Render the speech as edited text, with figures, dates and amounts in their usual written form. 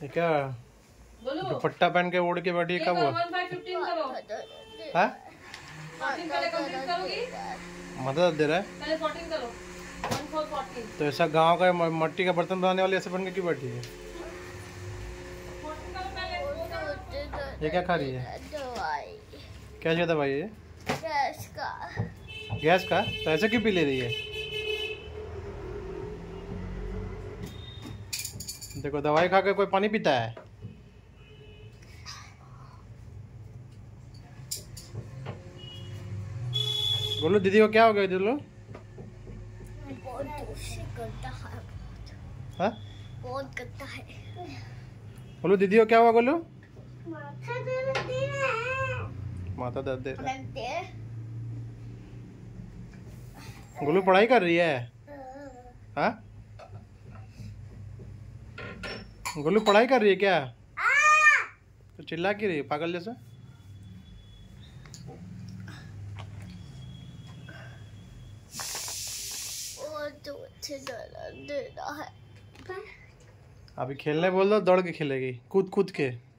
ये क्या दुपट्टा पहन के ओढ़ के बैठी है, कब हुआ? 1515 करो। हाँ 14 पहले कंप्लीट करोगी? मदद दे रहा है पहले 14 करो। 1414 तो ऐसा गांव का मट्टी का बर्तन बनाने वाली ऐसे बन के क्यों बैठी है? 14 करो पहले। ये क्या खा रही है? दवाई क्या चाहिए दवाई है? गैस का। गैस का? तो ऐसे क्यों पी ले रही है? देखो दवाई खा के कोई पानी पीता है? बोलो दीदी को क्या हो गया? बोलो बहुत दूसरी करता है। हाँ बहुत करता है। बोलो दीदी को क्या हुआ? बोलो माथा दर्द दे रहा है। माथा दर्द दे रहा है। दर्द दे। गोलू पढ़ाई कर रही है? हाँ गोलू पढ़ाई कर रही है क्या? तो चिल्ला क्यों रही है पागल जैसा? बहुत दूसरी दर्द दे रहा है। अभी खेलने बोल दो, दौड़ के खेलेगी कूद कूद के।